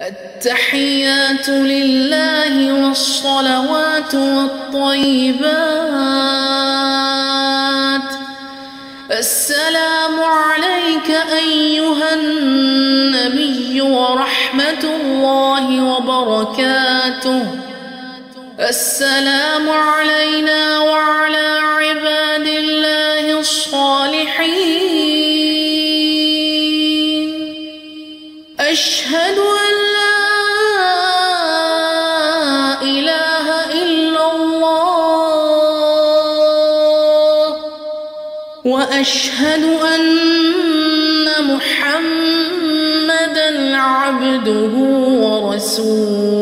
التحيات لله والصلوات والطيبات. السلام عليك أيها النبي ورحمة الله وبركاته. السلام علينا وعلى عباد الله الصالحين. أشهد أن لا إله إلا الله وأشهد أن محمدًا عبده ورسوله.